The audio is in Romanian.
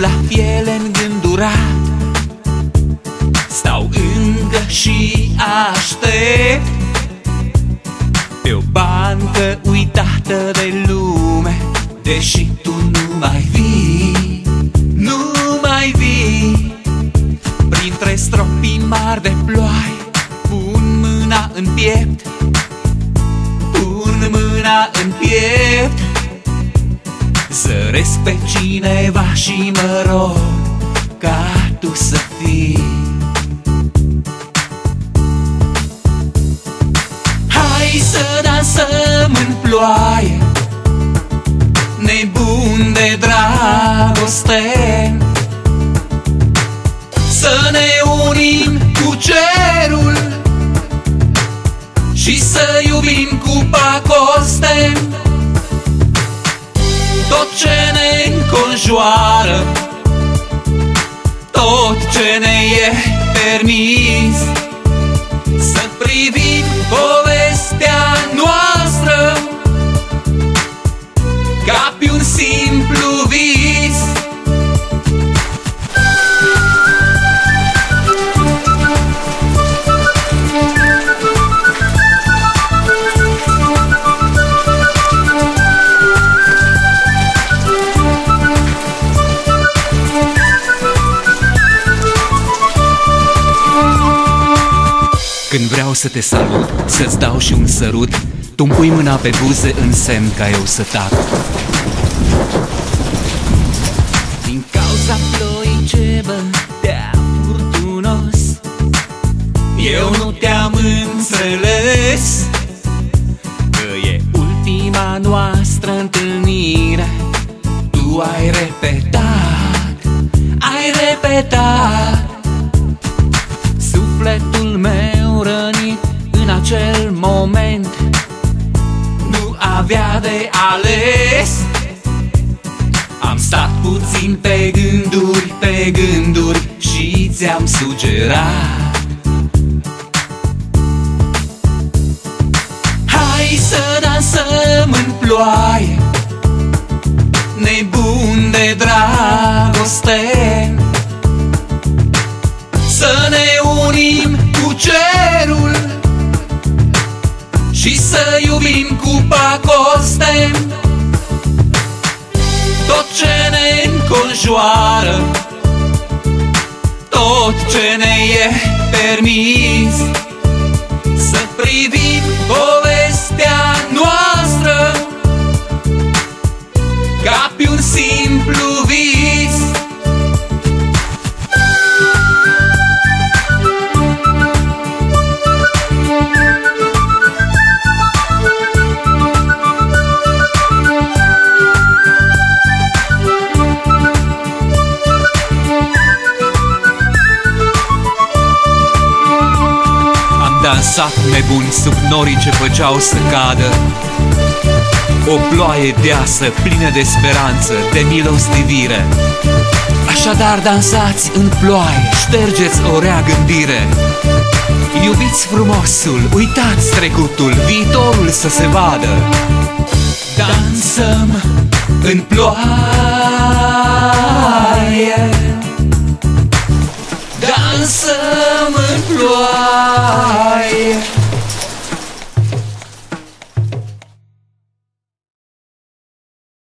la fiele îngândurat, stau încă și aștept pe o bancă uitată de lume, deși tu nu mai vii, nu mai vii. Printre stropii mari de ploaie pun mâna în piept, pun mâna în piept. Zăresc pe cineva și mă rog ca tu să fii. Hai să dansăm în ploaie, nebun de dragoste, să ne unim cu cerul și să iubim cu pacoste. Tot ce ne înconjoară, tot ce ne e permis, să privim povestea noastră ca pe un simplu vis. Când vreau să te salut, să-ți dau și un sărut, tu-mi pui mâna pe buze în semn ca eu să tac. Din cauza ploii ce bătea furtunos, eu nu te-am înțeles că e ultima noastră întâlnire. Tu ai repetat, ai repetat. Sufletul meu rănit în acel moment nu avea de ales. Am stat puțin pe gânduri și ți-am sugerat: hai să dansăm în ploaie, nebun de dragoste, să ne unim cu cerul și să iubim cu pacoste. Tot ce ne înconjoară, tot ce ne e permis, să privim povestea noastră ca pe un simplu vis. Dansat nebun sub norii ce făceau să cadă, o ploaie deasă plină de speranță, de milostivire. Așadar dansați în ploaie, ștergeți o rea gândire. Iubiți frumosul, uitați trecutul, viitorul să se vadă. Dansăm în ploaie, dansăm